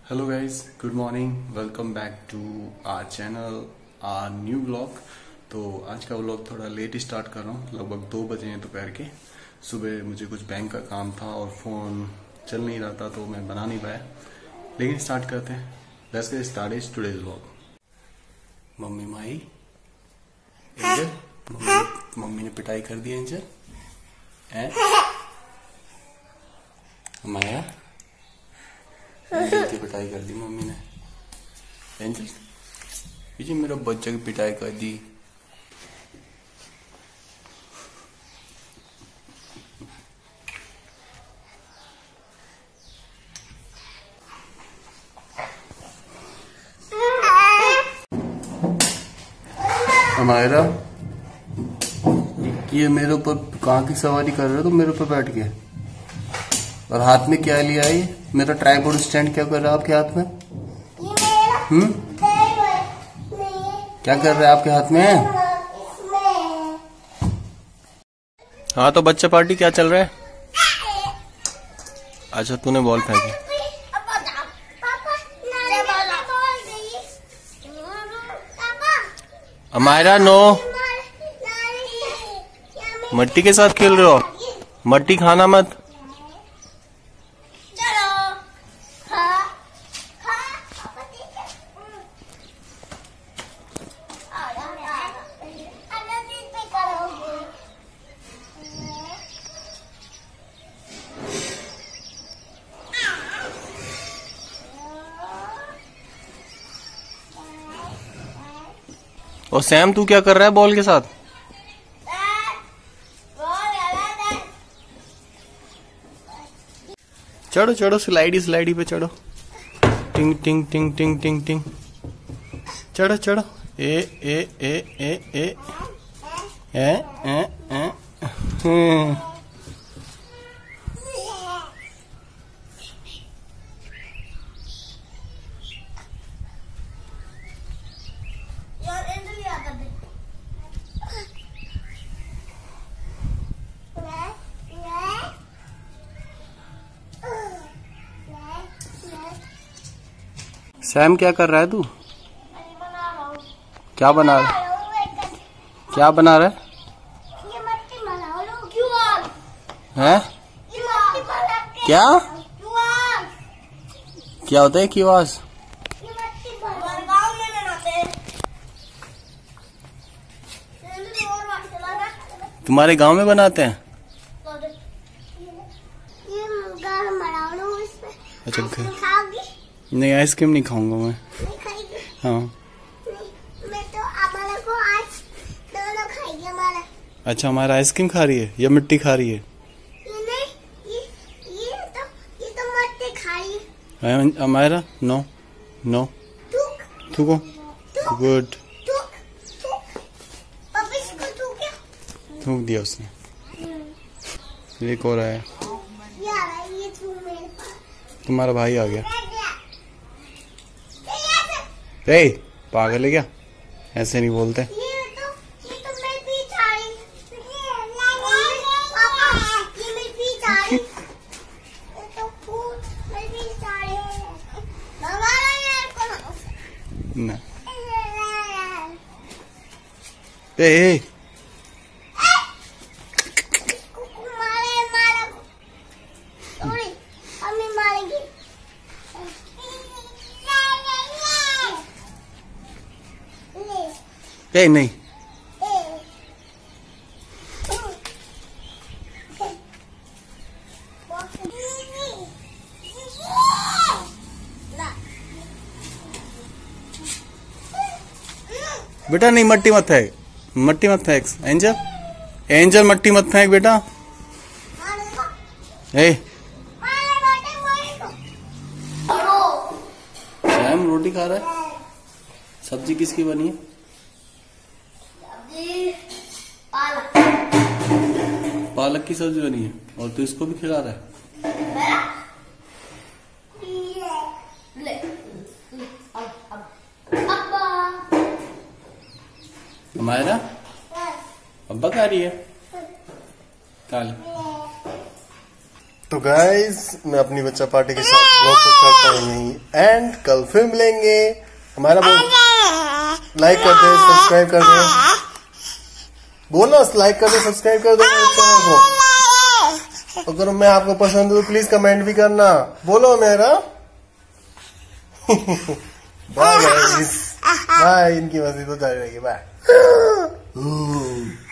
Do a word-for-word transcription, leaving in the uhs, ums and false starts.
Hello guys, good morning. Welcome back to our channel, our new vlog. तो आज का vlog थोड़ा let start कर रहा हूँ, लगभग दो बजे हैं दोपहर के। सुबह मुझे कुछ बैंक का काम था और फोन चल नहीं रहा था तो मैं बना नहीं पाया, लेकिन स्टार्ट करते हैं। Let's get started today's vlog. Mummy my angel, mummy mummy ने पिटाई कर दी एंजल। हैं माया, एंजल की पिटाई कर दी मम्मी ने। एंजल ये मेरा बच्चा की पिटाई कर दी। हमारा ये मेरे ऊपर कहाँ की सवारी कर रहे हो तुम मेरे ऊपर बैठ के? और हाथ में क्या लिया है? ये मेरा ट्राइपॉड स्टैंड क्या कर रहा है आपके हाथ में? हम्म क्या कर रहा है आपके हाथ में? हाँ तो बच्चा पार्टी क्या चल रहा है? अच्छा तूने बॉल फेंकी। अमायरा नो, मट्टी के साथ खेल रहे हो? मट्टी खाना मत। और सैम तू क्या कर रहा है बॉल के साथ? चढ़ो चढ़ो, स्लाइडी स्लाइडी पे चढ़ो। टिंग टिंग टिंग टिंग टिंग टिंग, चढ़ो चढ़ो। ए ए ए ए ए ए ए ए ए सैम क्या कर रहा है तू? क्या बना रहा है? क्या बना रहा है? हैं? क्या क्या होता है किवास? तुम्हारे गांव में बनाते हैं? अच्छा नहीं, आइसक्रीम नहीं खाऊंगा मैं। हाँ मैं तो हमारा को आज दोनों खाएंगे हमारा। अच्छा हमारा आइसक्रीम खा रही है या मिट्टी खा रही है? ये नहीं, ये ये तो ये तो मिट्टी खा रही है। हमारा नो नो थूको। गुड, थूक दिया उसने। ये को रहा है, तुम्हारा भाई आ गया। ए पागल है क्या? ऐसे नहीं बोलते। ये तो, ये तो मैं पीछे आ रही। पापा, ये मैं पीछे आ रही। ये तो फूल मैं पीछे आ रही। ना ए ए ए नहीं, बेटा नहीं, मट्टी मत फेंक, मट्टी मत फेंक। एंजल एंजल मट्टी मत फेंक बेटा। ए सैम रोटी खा रहा है। सब्जी किसकी बनी है? पालक पालक की सब्जी बनी है और तू इसको भी खिला रहा है। हमारा अब्बा खा रही है काल। तो गाइस मैं अपनी बच्चा पार्टी के साथ ब्लॉग को करता हूँ यहीं एंड कल फिर मिलेंगे। हमारा बोल लाइक कर दे, सब्सक्राइब कर दे, बोलो लाइक कर दे, सब्सक्राइब कर दे मेरे चैनल को। अगर मैं आपको पसंद हूँ तो प्लीज कमेंट भी करना, बोलो मेरा। Bye guys, bye. इनकी मस्ती तो जारी रहेगी, बाय।